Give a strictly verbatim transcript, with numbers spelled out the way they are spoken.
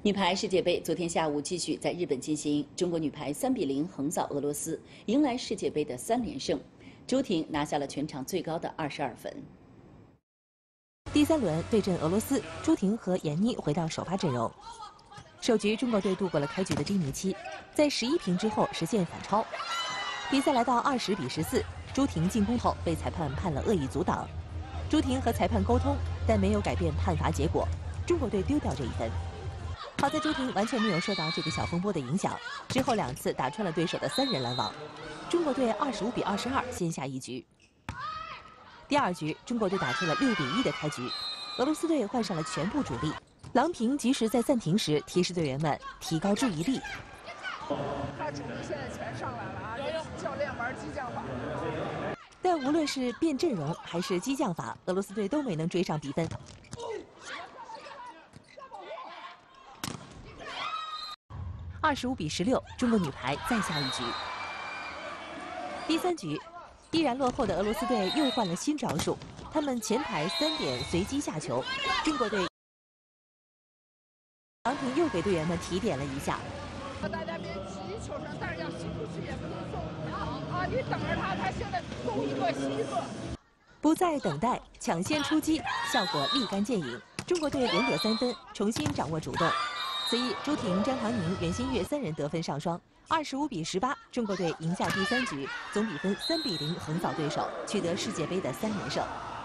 女排世界杯昨天下午继续在日本进行，中国女排三比零横扫俄罗斯，迎来世界杯的三连胜。朱婷拿下了全场最高的二十二分。 第三轮对阵俄罗斯，朱婷和闫妮回到首发阵容。首局中国队度过了开局的低迷期，在十一平之后实现反超。比赛来到二十比十四，朱婷进攻后被裁判判了恶意阻挡。朱婷和裁判沟通，但没有改变判罚结果，中国队丢掉这一分。 好在朱婷完全没有受到这个小风波的影响，之后两次打穿了对手的三人拦网，中国队二十五比二十二先下一局。第二局，中国队打出了六比一的开局，俄罗斯队换上了全部主力，郎平及时在暂停时提示队员们提高注意力。 他主力现在全上来了啊，教练玩激将法。 但无论是变阵容还是激将法，俄罗斯队都没能追上比分。 二十五比十六，中国女排再下一局。第三局，依然落后的俄罗斯队又换了新招数，他们前排三点随机下球，中国队郎平又给队员们提点了一下。 大家别急求胜，但是要吸出去，也不能送啊！你等着他，他现在东一个西一个。 不再等待，抢先出击，效果立竿见影。中国队连得三分，重新掌握主动。 此役，朱婷、张常宁、袁心玥三人得分上双，二十五比十八，中国队赢下第三局，总比分三比零横扫对手，取得世界杯的三连胜。